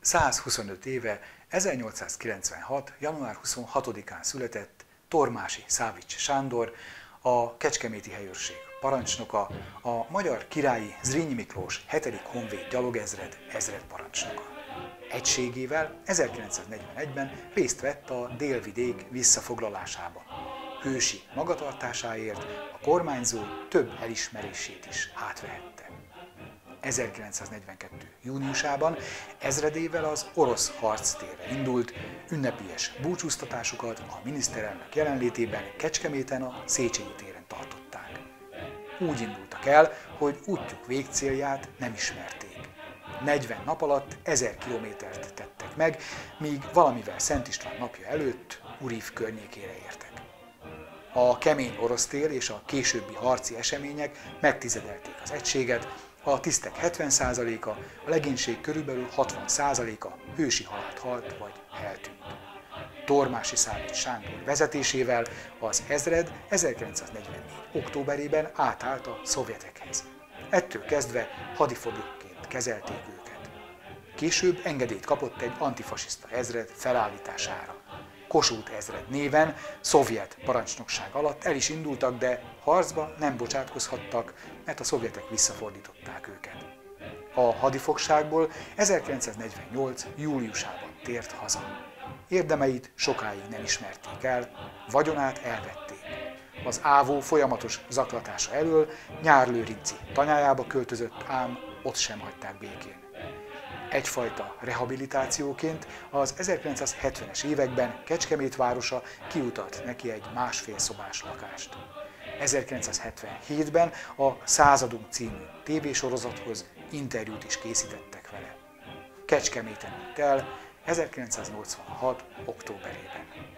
125 éve, 1896. január 26-án született Tormási Szávics Sándor, a kecskeméti helyőrség parancsnoka, a magyar királyi Zrínyi Miklós 7. honvéd gyalogezred ezredparancsnoka. Egységével 1941-ben részt vett a délvidék visszafoglalásában. Hősi magatartásáért a kormányzó több elismerését is átvehette. 1942. júniusában ezredével az orosz harctérre indult, ünnepélyes búcsúztatásukat a miniszterelnök jelenlétében Kecskeméten a Széchenyi téren tartották. Úgy indultak el, hogy útjuk végcélját nem ismerték. 40 nap alatt 1000 kilométert tettek meg, míg valamivel Szent István napja előtt Uriv környékére értek. A kemény orosz tél és a későbbi harci események megtizedelték az egységet, a tisztek 70%-a, a legénység körülbelül 60%-a hősi halált halt vagy eltűnt. Tormási Szávics Sándor vezetésével az ezred 1944. októberében átállt a szovjetekhez. Ettől kezdve hadifoglyokként kezelték őket. Később engedélyt kapott egy antifasiszta ezred felállítására. Kossuth ezred néven szovjet parancsnokság alatt el is indultak, de harcba nem bocsátkozhattak, mert a szovjetek visszafordították őket. A hadifogságból 1948. júliusában tért haza. Érdemeit sokáig nem ismerték el, vagyonát elvették. Az ávó folyamatos zaklatása elől Nyárlőrinci tanyájába költözött, ám ott sem hagyták békén. Egyfajta rehabilitációként az 1970-es években Kecskemét városa kiutalt neki egy 1,5 szobás lakást. 1977-ben a Századunk című tévésorozathoz interjút is készítettek vele. Kecskeméten hunyt el 1986. októberében.